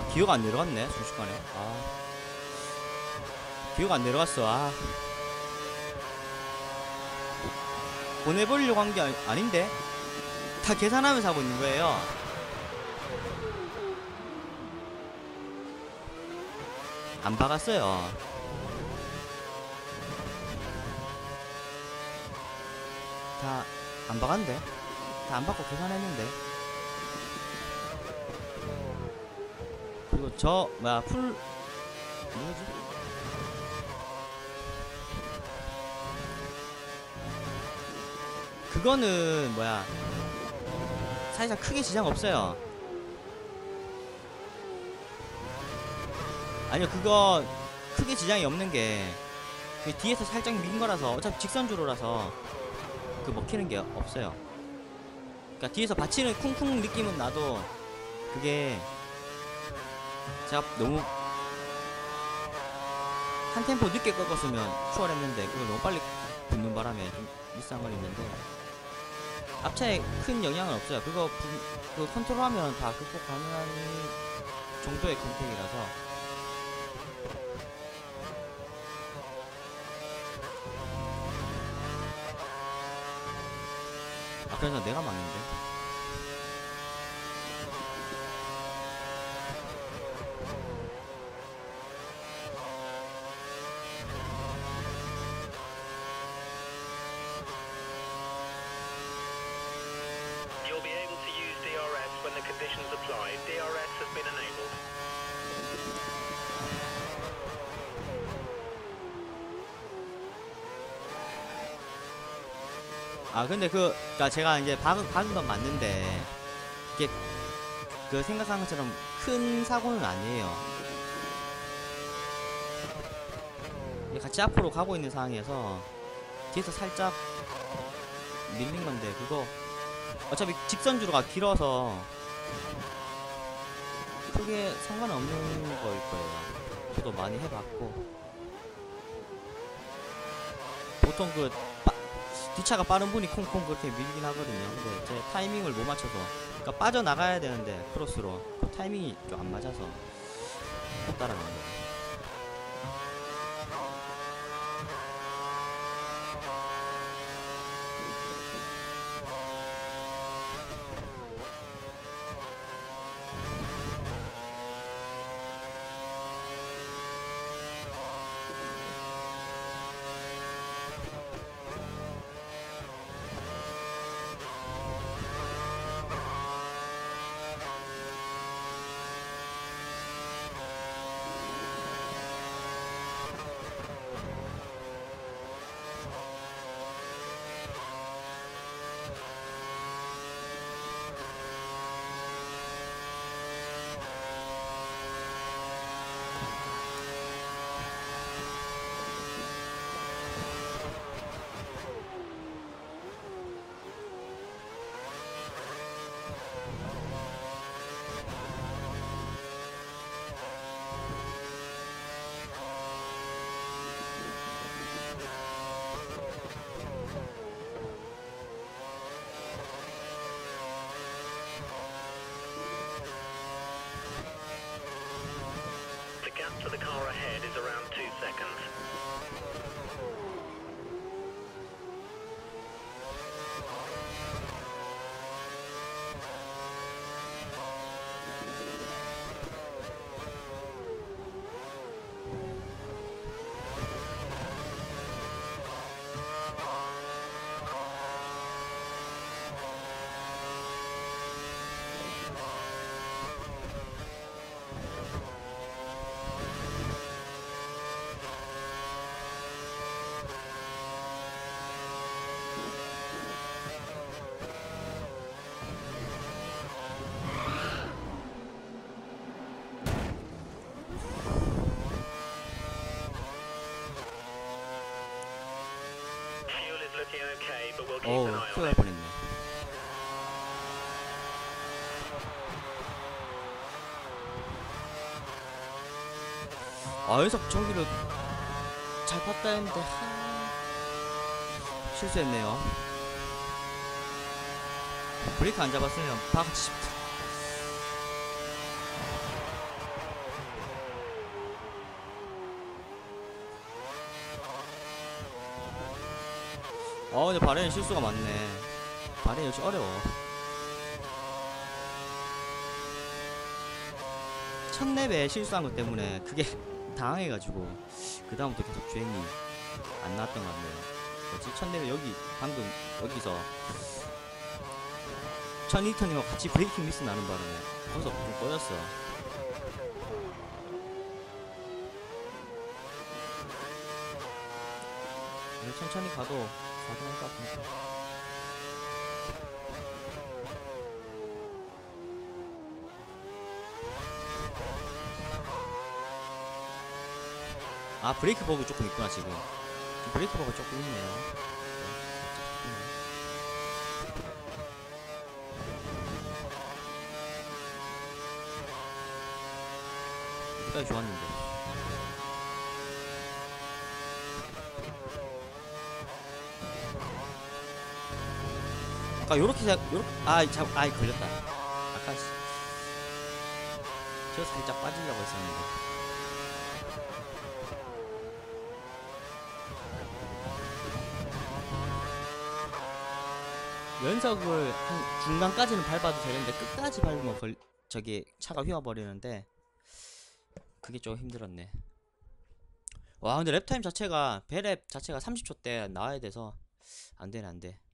기어가 안 내려갔네 순식간에. 기어가 안 내려갔어. 보내버리려고 한 게 아닌데 다 계산하면서 하고 있는 거예요. 안 박았어요. 다 안 박았는데? 다 안 박고 계산했는데. 그리고 저 뭐야 뭐지? 그거는 뭐야 사실상 크게 지장 없어요. 아니요 그거 크게 지장이 없는 게 그 뒤에서 살짝 민 거라서 어차피 직선주로라서 그 먹히는 게 없어요. 그러니까 뒤에서 받치는 쿵쿵 느낌은 나도 그게 제가 너무 한 템포 늦게 꺾었으면 추월했는데 그걸 너무 빨리 붙는 바람에 좀 일상거리는데 앞차에 큰 영향은 없어요. 그거 그 컨트롤하면 다 극복 가능한 정도의 컨택이라서. 그래서 내가 망했는데. You'll be able to use DRS when the conditions apply. DRS has been enabled. 근데 그니까 제가 이제 박은 건 맞는데 이게 그 생각한 것처럼 큰 사고는 아니에요. 같이 앞으로 가고 있는 상황에서 뒤에서 살짝 밀린 건데 그거 어차피 직선주로가 길어서 크게 상관없는 거일 거예요. 저도 많이 해봤고 보통 그 뒷차가 빠른 분이 콩콩 그렇게 밀긴 하거든요. 근데 제 타이밍을 못 맞춰서 그러니까 빠져나가야 되는데 크로스로 그 타이밍이 좀 안 맞아서 못 따라가는 거예요. The gap to the car ahead is around 2 seconds. Fuel is looking okay, but we'll keep 어우 an eye 큰일 on 날 it. 뻔했네. 여기서 전기를 잘 팠다 했는데 실수했네요. 브레이크 안 잡았으면 박았지 싶다. 근데 발에는 실수가 많네. 발에 역시 어려워. 첫 랩에 실수한 것 때문에 그게 당황해가지고 그 다음부터 계속 주행이 안 나왔던 것 같네요. 뭐지? 첫 랩에 여기 방금 여기서 1200턴이랑 같이 브레이킹 미스 나는 바람에 거기서 좀 꺼졌어. 천천히 가도 가능할 것 같으니까. 아, 브레이크 버그 조금 있구나. 지금 브레이크 버그 조금 있네요. 여기까지 좋았는데. 아까 요렇게 아이 걸렸다. 아까 저 살짝 빠지려고 했었는데. 연석을 한 중간까지는 밟아도 되는데 끝까지 밟으면 저기 차가 휘어버리는데 그게 좀 힘들었네. 와, 근데 랩타임 자체가 배랩 자체가 30초 대 나와야 돼서 안되네 안돼.